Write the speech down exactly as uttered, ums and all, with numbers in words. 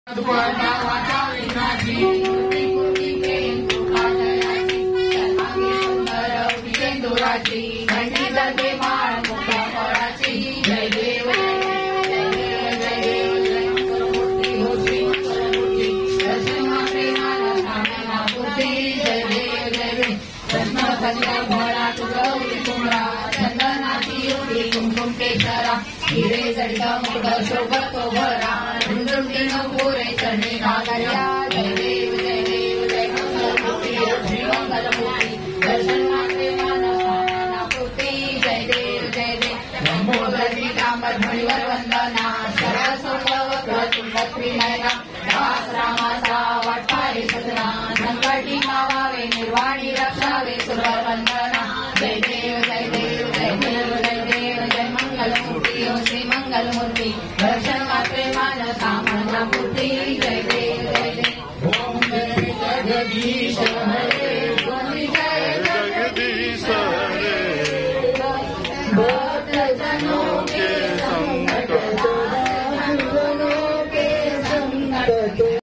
जय देव कुमकुम केशरा हिरे जडित मुख शोभतो भरा झुंझुंटी पुरे चरणी घागल्या जय देव जय देव जय मंगलमूर्ती श्री मंगलमूर्ती दर्शन मात्रे मानपूर्ती जय देव जय देव लंबोदर पीतांबर मणिवर वंदना सरस्वती नयना दास रामाचा वाटपारी सजना संकटी मावावे निर्वाणी रक्षावे सुरवर वंदना जय देव जय देव जय देव जय देव जय मंगलमूर्ती श्री मंगलमूर्ती दर्शन मात्रे मानसा मनपूर्ती जय देव जय देव ओम जय जगदीश हरे